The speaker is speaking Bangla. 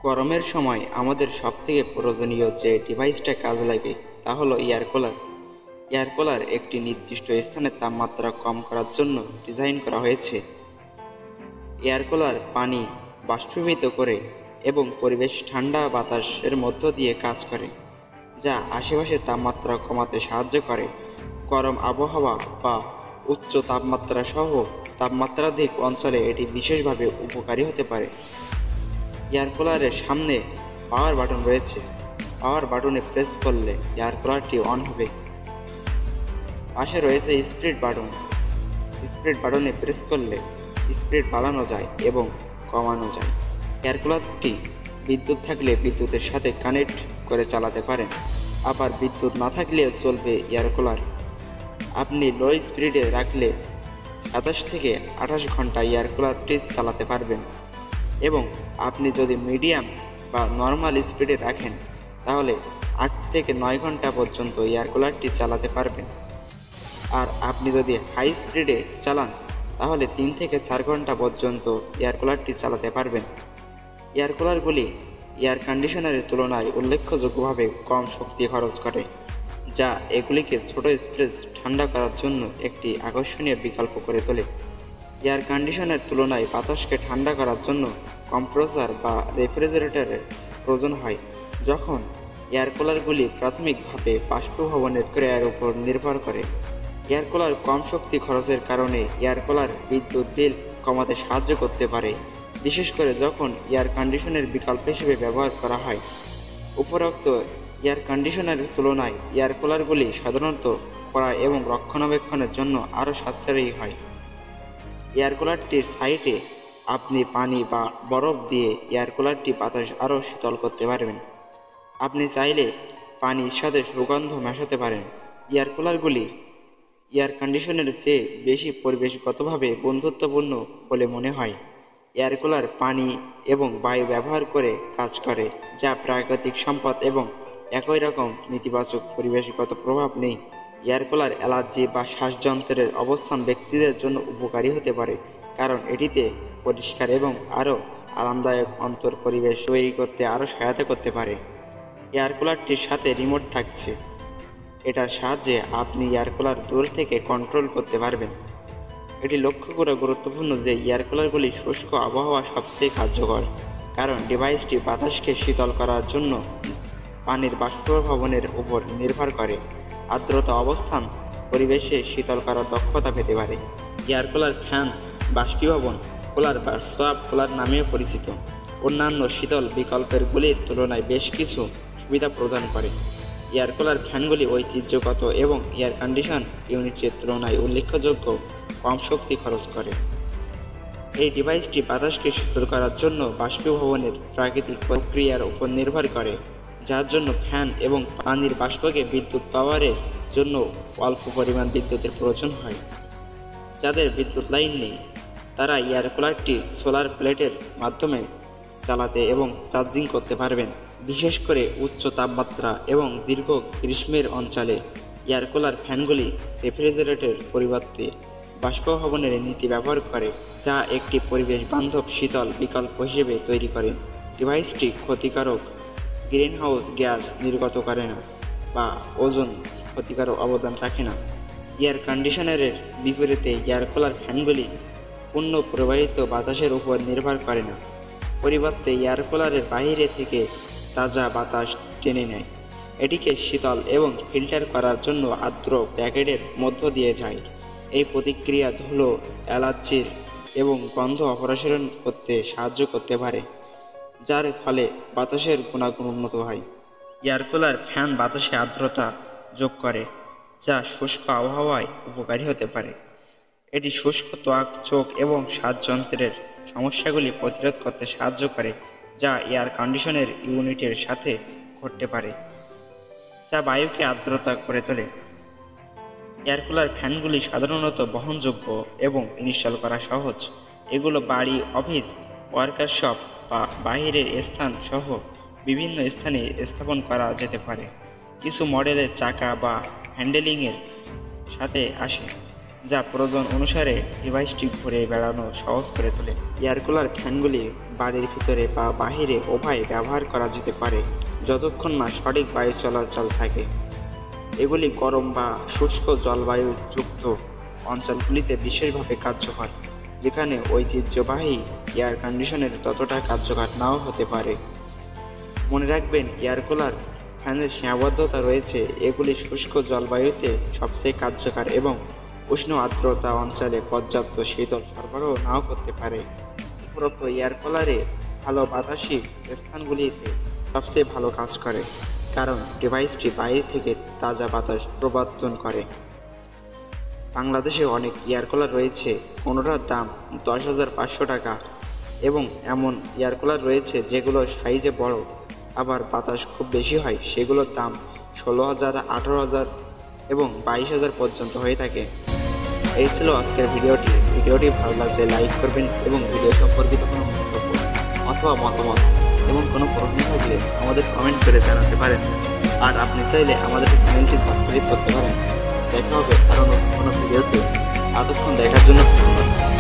গরমের সময় আমাদের সবথেকে প্রয়োজনীয় যে ডিভাইসটা কাজে লাগে তা হলো এয়ার কুলার। এয়ার কুলার একটি নির্দিষ্ট স্থানে তাপমাত্রা কম করার জন্য ডিজাইন করা হয়েছে। এয়ার কুলার পানি বাষ্পীভূত করে এবং পরিবেশ ঠান্ডা বাতাসের মধ্য দিয়ে কাজ করে, যা আশেপাশের তাপমাত্রা কমাতে সাহায্য করে। গরম আবহাওয়া বা উচ্চ তাপমাত্রা সহ তাপমাত্রাধিক অঞ্চলে এটি বিশেষভাবে উপকারী হতে পারে। এয়ার কুলারের সামনে পাওয়ার বাটন রয়েছে। পাওয়ার বাটনে প্রেস করলে এয়ার কুলারটি অন হবে। পাশে রয়েছে স্পিড বাটন। স্পিড বাটনে প্রেস করলে স্পিড বাড়ানো যায় এবং কমানো যায়। এয়ার কুলারটি বিদ্যুৎ থাকলে বিদ্যুতের সাথে কানেক্ট করে চালাতে পারেন, আবার বিদ্যুৎ না থাকলেও চলবে এয়ার কুলার। আপনি লো স্পিডে রাখলে 27 থেকে 28 ঘন্টা এয়ার কুলারটি চালাতে পারবেন, এবং আপনি যদি মিডিয়াম বা নর্মাল স্পিডে রাখেন তাহলে 8 থেকে 9 ঘন্টা পর্যন্ত এয়ার কুলারটি চালাতে পারবেন। আর আপনি যদি হাই স্পিডে চালান তাহলে 3 থেকে 4 ঘন্টা পর্যন্ত এয়ার কুলারটি চালাতে পারবেন। এয়ার কুলারগুলি এয়ার কন্ডিশনারের তুলনায় উল্লেখযোগ্যভাবে কম শক্তি খরচ করে, যা এগুলিকে ছোট স্পেস ঠান্ডা করার জন্য একটি আকর্ষণীয় বিকল্প করে তোলে। এয়ার কন্ডিশনারের তুলনায় বাতাসকে ঠান্ডা করার জন্য কম্প্রেসর বা রেফ্রিজারেটরের প্রয়োজন হয়। যখন এয়ার কুলারগুলি প্রাথমিকভাবে বাষ্পীভবনের ক্রিয়ার উপর নির্ভর করে। এয়ার কুলার কম শক্তি খরচের কারণে এয়ার কুলার বিদ্যুৎ বিল কমাতে সাহায্য করতে পারে, বিশেষ করে যখন এয়ার কন্ডিশনের বিকল্প হিসেবে ব্যবহার করা হয়। উপরোক্ত এয়ার কন্ডিশনারের তুলনায় এয়ার কুলারগুলি সাধারণত ক্রয় এবং রক্ষণাবেক্ষণের জন্য আরও সাশ্রয়ী হয়। এয়ার কুলারটির সাইডে আপনি পানি বা বরফ দিয়ে এয়ার কুলারটি বাতাস আরও শীতল করতে পারবেন। আপনি চাইলে পানির সাথে সুগন্ধ মেশাতে পারেন। এয়ার কুলারগুলি এয়ার কন্ডিশনের চেয়ে বেশি পরিবেশগতভাবে বন্ধুত্বপূর্ণ বলে মনে হয়। এয়ার কুলার পানি এবং বায়ু ব্যবহার করে কাজ করে, যা প্রাকৃতিক সম্পদ এবং একই রকম নেতিবাচক পরিবেশগত প্রভাব নেই। এয়ার কুলার অ্যালার্জি বা শ্বাসযন্ত্রের অবস্থান ব্যক্তিদের জন্য উপকারী হতে পারে, কারণ এটিতে পরিষ্কার এবং আরও আরামদায়ক অন্তর পরিবেশ তৈরি করতে আরও সহায়তা করতে পারে। এয়ার কুলারটির সাথে রিমোট থাকছে। এটার সাহায্যে আপনি এয়ার কুলার দূর থেকে কন্ট্রোল করতে পারবেন। এটি লক্ষ্য করা গুরুত্বপূর্ণ যে এয়ার কুলারগুলি শুষ্ক আবহাওয়া সবচেয়ে কার্যকর, কারণ ডিভাইসটি বাতাসকে শীতল করার জন্য পানির বাষ্পীভবনের উপর নির্ভর করে। আর্দ্রতা অবস্থান পরিবেশে শীতল করার দক্ষতা পেতে পারে। এয়ার কুলার ফ্যান বাষ্পীভবন কুলার বা সোয়াপ কুলার নামেও পরিচিত অন্যান্য শীতল বিকল্পেরগুলির তুলনায় বেশ কিছু সুবিধা প্রদান করে। এয়ার কুলার ফ্যানগুলি ঐতিহ্যগত এবং এয়ার কন্ডিশন ইউনিটের তুলনায় উল্লেখযোগ্য কম শক্তি খরচ করে। এই ডিভাইসটি বাতাসকে শীতল করার জন্য বাষ্পীভবনের প্রাকৃতিক প্রক্রিয়ার উপর নির্ভর করে, যার জন্য ফ্যান এবং পানির বাষ্পকে বিদ্যুৎ পাওয়ারের জন্য অল্প পরিমাণ বিদ্যুতের প্রয়োজন হয়। যাদের বিদ্যুৎ লাইন নেই তারা এয়ার কুলারটি সোলার প্লেটের মাধ্যমে চালাতে এবং চার্জিং করতে পারবেন। বিশেষ করে উচ্চ তাপমাত্রা এবং দীর্ঘ গ্রীষ্মের অঞ্চলে এয়ার কুলার ফ্যানগুলি রেফ্রিজারেটরের পরিবর্তে বাষ্পীভবনের নীতি ব্যবহার করে, যা একটি পরিবেশ বান্ধব শীতল বিকল্প হিসেবে তৈরি করে। ডিভাইসটি ক্ষতিকারক গ্রিনহাউস গ্যাস নির্গত করে না বা ওজোন ক্ষতিকারক অবদান রাখে না। এয়ার কন্ডিশনারের বিপরীতে এয়ার কুলার ফ্যানগুলি পূর্ণ প্রবাহিত বাতাসের উপর নির্ভর করে না, পরিবর্তে এয়ার কুলারের বাইরে থেকে তাজা বাতাস টেনে নেয়, এটিকে শীতল এবং ফিল্টার করার জন্য আর্দ্র প্যাকেটের মধ্য দিয়ে যায়। এই প্রতিক্রিয়া ধুলো, অ্যালার্জির এবং গন্ধ অপসারণ করতে সাহায্য করতে পারে, যার ফলে বাতাসের গুণাগুণ উন্নত হয়। এয়ার কুলার ফ্যান বাতাসে আর্দ্রতা যোগ করে, যা শুষ্ক আবহাওয়ায় উপকারী হতে পারে। এটি শুষ্ক ত্বক, চোখ এবং শ্বাসযন্ত্রের সমস্যাগুলি প্রতিরোধ করতে সাহায্য করে, যা এয়ার কন্ডিশনের ইউনিটের সাথে ঘটতে পারে, যা বায়ুকে আর্দ্রতা করে তোলে। এয়ার কুলার ফ্যানগুলি সাধারণত বহনযোগ্য এবং ইনস্টল করা সহজ। এগুলো বাড়ি, অফিস, ওয়ার্কশপ বা বাইরের স্থান সহ বিভিন্ন স্থানে স্থাপন করা যেতে পারে। কিছু মডেলের চাকা বা হ্যান্ডেলিংয়ের সাথে আসে, যা প্রয়োজন অনুসারে ডিভাইসটি ঘুরে বেড়ানো সহজ করে তোলে। এয়ার কুলার ফ্যানগুলি বাড়ির ভিতরে বা বাহিরে উভয় ব্যবহার করা যেতে পারে যতক্ষণ না সঠিক বায়ু চলাচল থাকে। এগুলি গরম বা শুষ্ক জলবায়ুযুক্ত অঞ্চলগুলিতে বিশেষভাবে কার্যকর, যেখানে ঐতিহ্যবাহী এয়ার কন্ডিশনের ততটা কার্যকর নাও হতে পারে। মনে রাখবেন, এয়ার কুলার ফ্যানের সীমাবদ্ধতা রয়েছে। এগুলি শুষ্ক জলবায়ুতে সবচেয়ে কার্যকর এবং উষ্ণ আর্দ্রতা অঞ্চলে পর্যাপ্ত শীতল সরবরাহ নাও করতে পারে। উপরোক্ত এয়ার কুলারে ভালো বাতাসী স্থানগুলিতে সবচেয়ে ভালো কাজ করে, কারণ ডিভাইসটি বাইরে থেকে তাজা বাতাস প্রবর্তন করে। বাংলাদেশে অনেক এয়ার কুলার রয়েছে, কোনোটার দাম 10,500 টাকা এবং এমন এয়ার কুলার রয়েছে যেগুলো সাইজে বড় আবার বাতাস খুব বেশি হয়, সেগুলোর দাম 16,000, 18,000 এবং 22,000 পর্যন্ত হয়ে থাকে। এই ছিল আজকের ভিডিওটি ভালো লাগলে লাইক করবেন এবং ভিডিও সম্পর্কিত কোনো মন্তব্য অথবা মতামত এবং কোনো প্রশ্ন থাকলে আমাদের কমেন্ট করে জানাতে পারেন। আর আপনি চাইলে আমাদের চ্যানেলটি সাবস্ক্রাইব করতে পারেন। দেখা হবে আরও কোনো ভিডিওতে। এতক্ষণ দেখার জন্য ধন্যবাদ।